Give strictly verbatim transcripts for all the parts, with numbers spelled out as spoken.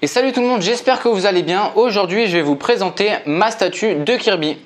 Et salut tout le monde, j'espère que vous allez bien. Aujourd'hui, je vais vous présenter ma statue de Kirby.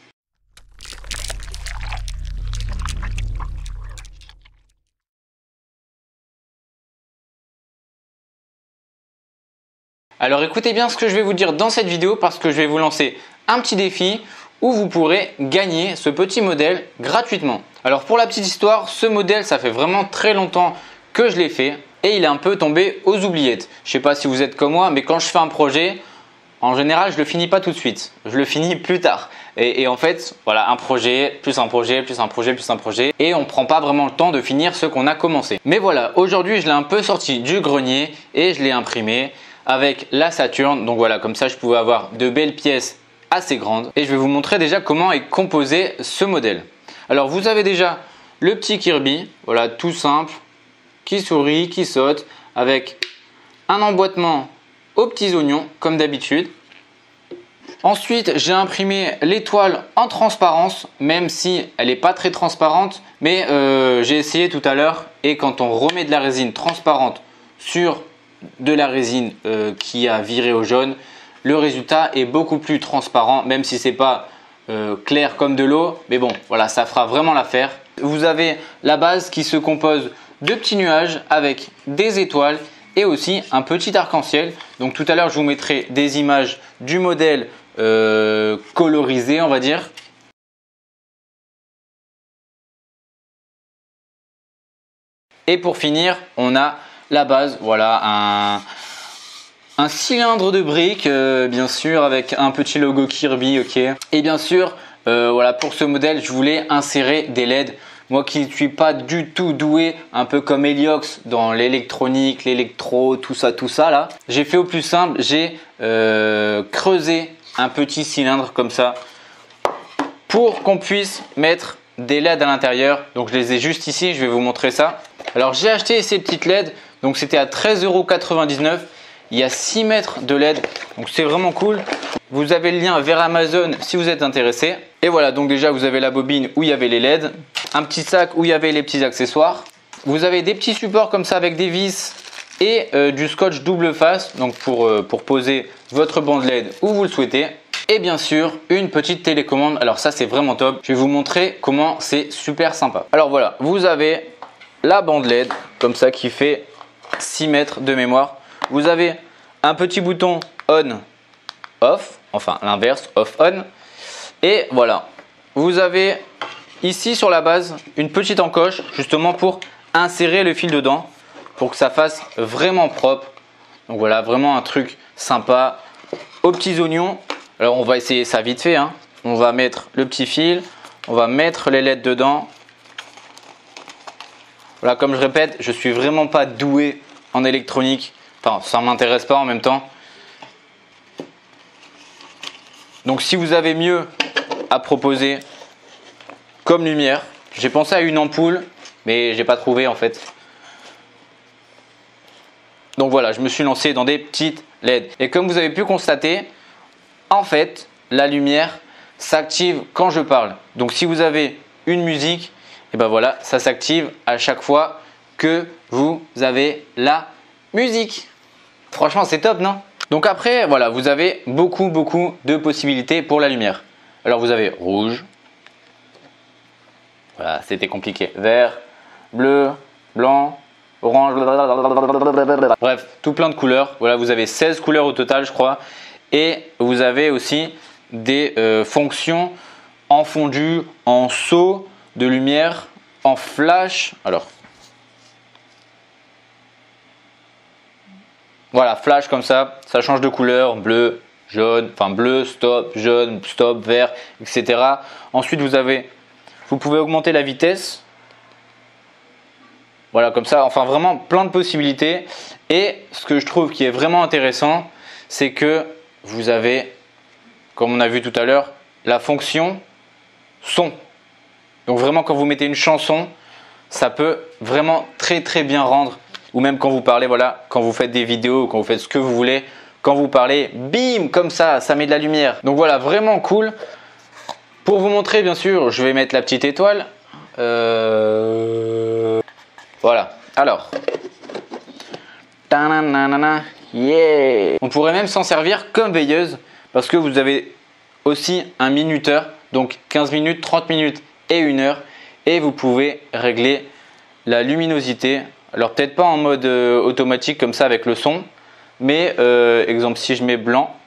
Alors écoutez bien ce que je vais vous dire dans cette vidéo parce que je vais vous lancer un petit défi où vous pourrez gagner ce petit modèle gratuitement. Alors pour la petite histoire, ce modèle, ça fait vraiment très longtemps que je l'ai fait et il est un peu tombé aux oubliettes. Je ne sais pas si vous êtes comme moi, mais quand je fais un projet, en général, je ne le finis pas tout de suite. Je le finis plus tard. Et, et en fait, voilà, un projet, plus un projet, plus un projet, plus un projet. Et on ne prend pas vraiment le temps de finir ce qu'on a commencé. Mais voilà, aujourd'hui, je l'ai un peu sorti du grenier et je l'ai imprimé avec la Saturn. Donc voilà, comme ça, je pouvais avoir de belles pièces assez grandes. Et je vais vous montrer déjà comment est composé ce modèle. Alors, vous avez déjà le petit Kirby, voilà, tout simple, qui sourit, qui saute, avec un emboîtement aux petits oignons, comme d'habitude. Ensuite, j'ai imprimé l'étoile en transparence, même si elle n'est pas très transparente, mais euh, j'ai essayé tout à l'heure et quand on remet de la résine transparente sur de la résine euh, qui a viré au jaune, le résultat est beaucoup plus transparent, même si c'est pas euh, clair comme de l'eau, mais bon, voilà, ça fera vraiment l'affaire. Vous avez la base qui se compose de petits nuages avec des étoiles et aussi un petit arc-en-ciel. Donc tout à l'heure, je vous mettrai des images du modèle euh, colorisé, on va dire. Et pour finir, on a la base, voilà, un, un cylindre de briques, euh, bien sûr, avec un petit logo Kirby, ok. Et bien sûr, euh, voilà, pour ce modèle, je voulais insérer des L E D. Moi qui ne suis pas du tout doué, un peu comme Heliox dans l'électronique, l'électro, tout ça, tout ça là. J'ai fait au plus simple, j'ai euh, creusé un petit cylindre comme ça pour qu'on puisse mettre des L E D à l'intérieur. Donc je les ai juste ici, je vais vous montrer ça. Alors j'ai acheté ces petites L E D, donc c'était à treize euros quatre-vingt-dix-neuf. Il y a six mètres de L E D, donc c'est vraiment cool. Vous avez le lien vers Amazon si vous êtes intéressé. Et voilà, donc déjà vous avez la bobine où il y avait les L E D, un petit sac où il y avait les petits accessoires. Vous avez des petits supports comme ça avec des vis et euh, du scotch double face, donc pour, euh, pour poser votre bande L E D où vous le souhaitez. Et bien sûr, une petite télécommande. Alors ça, c'est vraiment top. Je vais vous montrer comment c'est super sympa. Alors voilà, vous avez la bande L E D comme ça qui fait six mètres de mémoire. Vous avez un petit bouton on, off, enfin l'inverse, off, on. Et voilà, vous avez ici sur la base une petite encoche justement pour insérer le fil dedans pour que ça fasse vraiment propre. Donc voilà, vraiment un truc sympa aux petits oignons. Alors on va essayer ça vite fait, hein. On va mettre le petit fil, on va mettre les L E D dedans. Voilà, comme je répète, je suis vraiment pas doué en électronique. Enfin, ça ne m'intéresse pas en même temps. Donc si vous avez mieux à proposer comme lumière, j'ai pensé à une ampoule, mais j'ai pas trouvé en fait. Donc voilà, je me suis lancé dans des petites L E D. Et comme vous avez pu constater, en fait, la lumière s'active quand je parle. Donc si vous avez une musique, et ben voilà, ça s'active à chaque fois que vous avez la musique. Franchement, c'est top, non? Donc après, voilà, vous avez beaucoup, beaucoup de possibilités pour la lumière. Alors vous avez rouge, voilà, c'était compliqué, vert, bleu, blanc, orange, bref, tout plein de couleurs. Voilà, vous avez seize couleurs au total, je crois. Et vous avez aussi des euh, fonctions en fondu, en saut de lumière, en flash. Alors, voilà, flash comme ça, ça change de couleur, bleu, jaune, enfin bleu, stop, jaune, stop, vert, et cetera. Ensuite, vous avez, vous pouvez augmenter la vitesse. Voilà, comme ça, enfin vraiment plein de possibilités. Et ce que je trouve qui est vraiment intéressant, c'est que vous avez, comme on a vu tout à l'heure, la fonction son. Donc vraiment, quand vous mettez une chanson, ça peut vraiment très très bien rendre. Ou même quand vous parlez, voilà, quand vous faites des vidéos, quand vous faites ce que vous voulez, quand vous parlez, bim, comme ça, ça met de la lumière. Donc voilà, vraiment cool. Pour vous montrer, bien sûr, je vais mettre la petite étoile. Euh... Voilà. Alors, Yeah! On pourrait même s'en servir comme veilleuse parce que vous avez aussi un minuteur, donc quinze minutes, trente minutes et une heure. Et vous pouvez régler la luminosité. Alors peut-être pas en mode euh, automatique comme ça avec le son, mais euh, exemple si je mets blanc,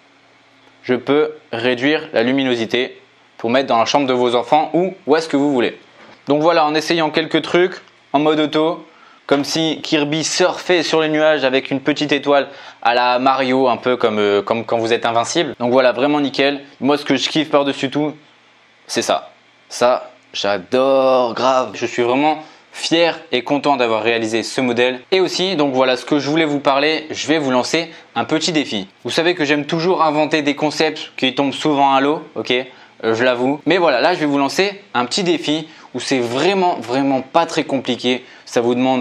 je peux réduire la luminosité pour mettre dans la chambre de vos enfants ou où est-ce que vous voulez. Donc voilà, en essayant quelques trucs en mode auto, comme si Kirby surfait sur les nuages avec une petite étoile à la Mario, un peu comme, euh, comme quand vous êtes invincible. Donc voilà, vraiment nickel. Moi, ce que je kiffe par-dessus tout, c'est ça. Ça, j'adore grave. Je suis vraiment fier et content d'avoir réalisé ce modèle. Et aussi, donc voilà ce que je voulais vous parler, je vais vous lancer un petit défi. Vous savez que j'aime toujours inventer des concepts qui tombent souvent à l'eau, ok, euh, je l'avoue. Mais voilà, là je vais vous lancer un petit défi où c'est vraiment, vraiment pas très compliqué. Ça vous demande,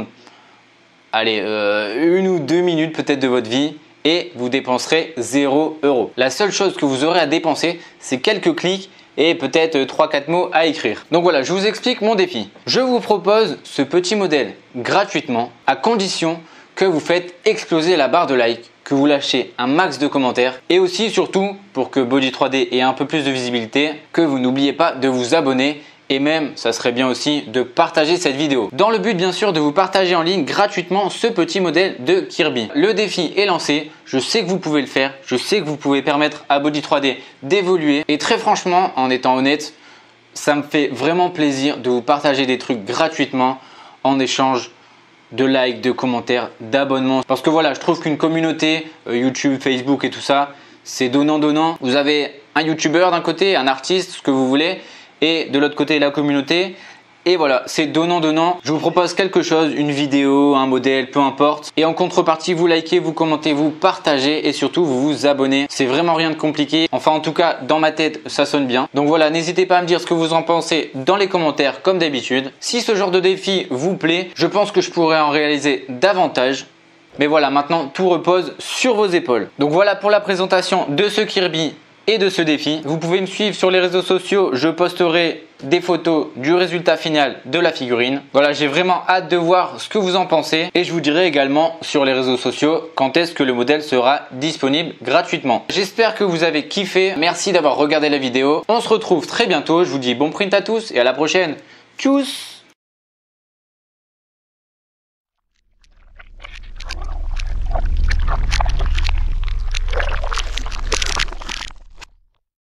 allez, euh, une ou deux minutes peut-être de votre vie et vous dépenserez zéro euro. La seule chose que vous aurez à dépenser, c'est quelques clics et peut-être trois quatre mots à écrire. Donc voilà, je vous explique mon défi. Je vous propose ce petit modèle gratuitement à condition que vous faites exploser la barre de like, que vous lâchez un max de commentaires et aussi surtout pour que Body trois D ait un peu plus de visibilité, que vous n'oubliez pas de vous abonner. Et même, ça serait bien aussi de partager cette vidéo. Dans le but bien sûr de vous partager en ligne gratuitement ce petit modèle de Kirby. Le défi est lancé, je sais que vous pouvez le faire, je sais que vous pouvez permettre à Body trois D d'évoluer. Et très franchement, en étant honnête, ça me fait vraiment plaisir de vous partager des trucs gratuitement en échange de likes, de commentaires, d'abonnements. Parce que voilà, je trouve qu'une communauté, euh, YouTube, Facebook et tout ça, c'est donnant-donnant. Vous avez un YouTuber d'un côté, un artiste, ce que vous voulez, et de l'autre côté la communauté. Et voilà, c'est donnant-donnant. Je vous propose quelque chose, une vidéo, un modèle, peu importe. Et en contrepartie, vous likez, vous commentez, vous partagez et surtout vous vous abonnez. C'est vraiment rien de compliqué. Enfin, en tout cas, dans ma tête, ça sonne bien. Donc voilà, n'hésitez pas à me dire ce que vous en pensez dans les commentaires comme d'habitude. Si ce genre de défi vous plaît, je pense que je pourrais en réaliser davantage. Mais voilà, maintenant, tout repose sur vos épaules. Donc voilà pour la présentation de ce Kirby et de ce défi. Vous pouvez me suivre sur les réseaux sociaux, je posterai des photos du résultat final de la figurine. Voilà, j'ai vraiment hâte de voir ce que vous en pensez et je vous dirai également sur les réseaux sociaux quand est-ce que le modèle sera disponible gratuitement. J'espère que vous avez kiffé, merci d'avoir regardé la vidéo. On se retrouve très bientôt, je vous dis bon print à tous et à la prochaine. Tchuss!